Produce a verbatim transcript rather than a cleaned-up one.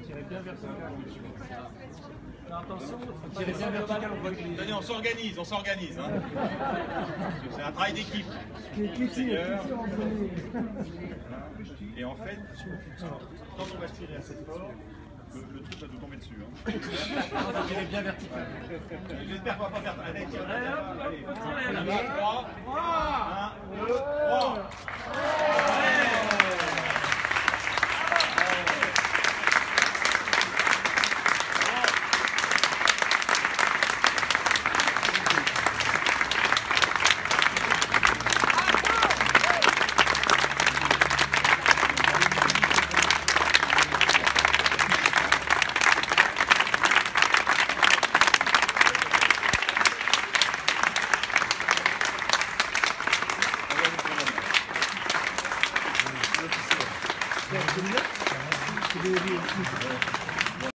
Tirez bien vertical. Attention, il faut tirer bien vertical. On voit que les... Tenez, on s'organise, on s'organise. Hein. C'est un travail d'équipe. Et en fait, quand on va tirer assez fort, le, le truc va nous tomber dessus. Hein. Tirez bien vertical. J'espère qu'on va pas faire. Allez, tire. Allez, trois, un, deux, trois. C'est celui-là ? C'est le...